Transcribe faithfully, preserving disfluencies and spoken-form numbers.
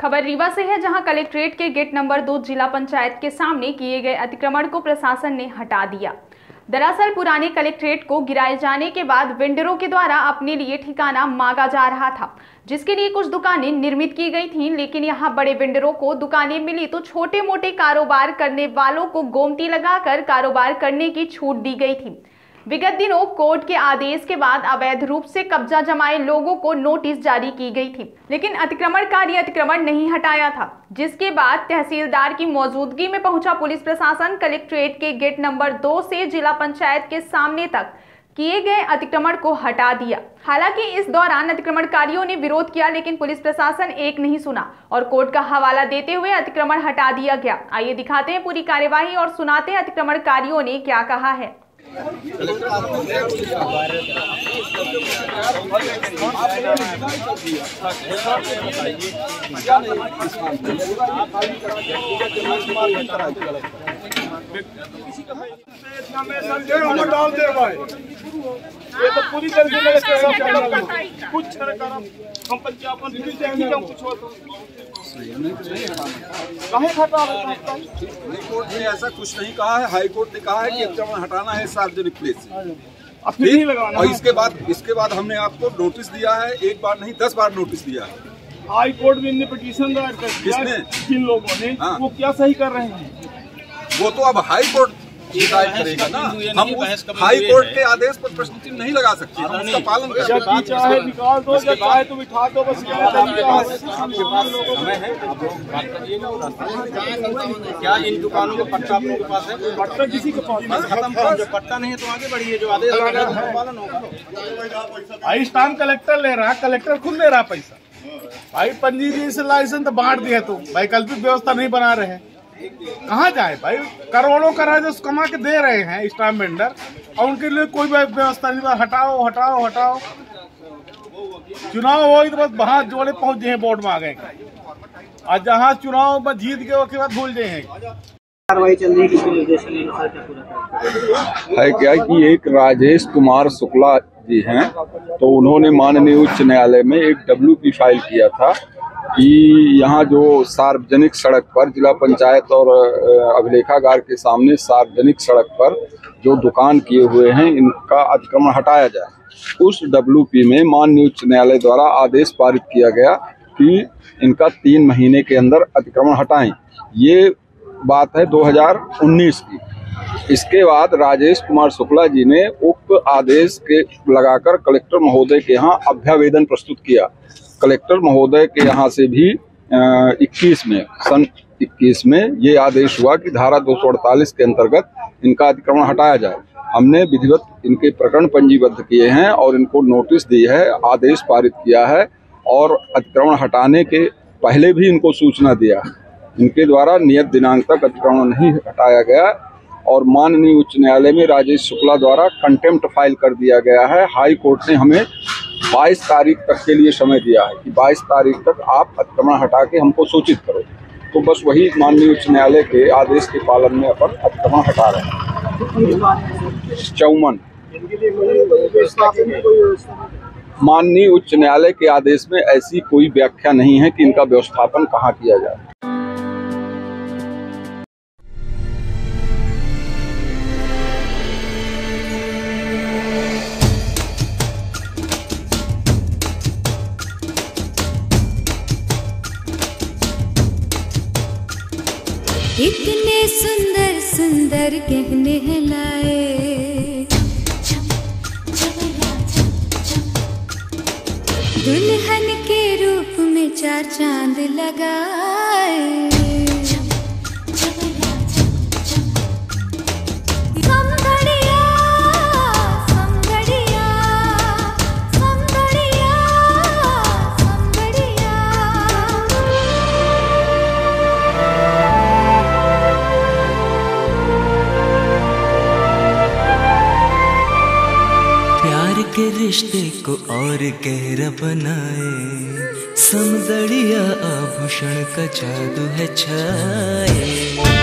खबर रीवा से है, जहां कलेक्ट्रेट के गेट नंबर दो जिला पंचायत के सामने किए गए अतिक्रमण को प्रशासन ने हटा दिया। दरअसल पुराने कलेक्ट्रेट को गिराए जाने के बाद वेंडरों के द्वारा अपने लिए ठिकाना मांगा जा रहा था, जिसके लिए कुछ दुकानें निर्मित की गई थीं, लेकिन यहां बड़े वेंडरों को दुकानें मिली तो छोटे मोटे कारोबार करने वालों को गोमती लगाकर कारोबार करने की छूट दी गई थी। विगत दिनों कोर्ट के आदेश के बाद अवैध रूप से कब्जा जमाए लोगों को नोटिस जारी की गई थी, लेकिन अतिक्रमणकारी अतिक्रमण नहीं हटाया था, जिसके बाद तहसीलदार की मौजूदगी में पहुंचा पुलिस प्रशासन कलेक्ट्रेट के गेट नंबर दो से जिला पंचायत के सामने तक किए गए अतिक्रमण को हटा दिया। हालांकि इस दौरान अतिक्रमणकारियों ने विरोध किया, लेकिन पुलिस प्रशासन एक नहीं सुना और कोर्ट का हवाला देते हुए अतिक्रमण हटा दिया गया। आइए दिखाते हैं पूरी कार्यवाही और सुनाते हैं अतिक्रमणकारियों ने क्या कहा है। डाल दे भाई, ये तो पूरी तरह से कुछ हम पंचायत कोर्ट ने ऐसा कुछ नहीं कहा है। हाई कोर्ट ने कहा है कि अतिक्रमण हटाना है सार्वजनिक प्लेस से। नहीं लगाना। और इसके बाद इसके बाद हमने आपको नोटिस दिया है, एक बार नहीं दस बार नोटिस दिया है। हाई कोर्ट में इनने पिटीशन दायर कर दिया है जिन लोगों ने, हाँ। वो क्या सही कर रहे हैं वो तो अब हाई कोर्ट डिसाइड करेगा ना। हम हाई कोर्ट के आदेश पर प्रश्न चिन्ह नहीं लगा सकते, हम उसका पालन करेंगे। चाहे निकाल दो या चाहे तुम बिठा दो, बस क्या इन दुकानों का पट्टा अपनों के पास है? पट्टा किसी के पास खत्म करो, जो पट्टा नहीं है तो आगे बढ़िए, जो आदेश लगा पालन होगा। भाई स्टाम्प कलेक्टर ले रहा है, कलेक्टर खुद ले रहा पैसा। भाई पंजीयन से लाइसेंस तो बांट दिया तुम, वैकल्पिक व्यवस्था नहीं बना रहे, कहाँ जाए भाई? करोड़ों का राजस्व कमा के दे रहे हैं स्टाम्प वेंडर और उनके लिए कोई व्यवस्था नहीं। हटाओ हटाओ हटाओ, चुनाव हो तो बस हाथ जोड़े पहुंच जाए, वोट मांगे और जहाँ चुनाव में जीत गए उसके बाद भूल जाए। कार्रवाई चल रही है क्या कि एक राजेश कुमार शुक्ला जी हैं, तो उन्होंने माननीय उच्च न्यायालय में एक डब्ल्यू पी फाइल किया था कि यहाँ जो सार्वजनिक सड़क पर जिला पंचायत और अभिलेखागार के सामने सार्वजनिक सड़क पर जो दुकान किए हुए हैं इनका अतिक्रमण हटाया जाए। उस डब्ल्यू पी में माननीय उच्च न्यायालय द्वारा आदेश पारित किया गया कि इनका तीन महीने के अंदर अतिक्रमण हटाएं। ये बात है दो हज़ार उन्नीस की। इसके बाद राजेश कुमार शुक्ला जी ने उक्त आदेश के लगाकर कलेक्टर महोदय के यहाँ अभ्यावेदन प्रस्तुत किया। कलेक्टर महोदय के यहाँ से भी इक्कीस में सन इक्कीस में ये आदेश हुआ कि धारा दो सौ अड़तालीस के अंतर्गत इनका अतिक्रमण हटाया जाए। हमने विधिवत इनके प्रकरण पंजीबद्ध किए हैं और इनको नोटिस दी है, आदेश पारित किया है और अतिक्रमण हटाने के पहले भी इनको सूचना दिया है। इनके द्वारा नियत दिनांक तक अतिक्रमण नहीं हटाया गया और माननीय उच्च न्यायालय में राजेश शुक्ला द्वारा कंटेम्प्ट फाइल कर दिया गया है। हाई कोर्ट ने हमें बाईस तारीख तक के लिए समय दिया है कि बाईस तारीख तक आप अतिक्रमण हटा के हमको सूचित करो। तो बस वही माननीय उच्च न्यायालय के आदेश के पालन में अपन अतिक्रमण हटा रहे हैं। चौवन माननीय उच्च न्यायालय के आदेश में ऐसी कोई व्याख्या नहीं है कि इनका व्यवस्थापन कहाँ किया जाए। इतने सुंदर सुंदर गहने हैं लाए, दुल्हन के रूप में चार चांद लगाए। के रिश्ते को और गहरा बनाए, समदड़िया आभूषण का जादू है छाए।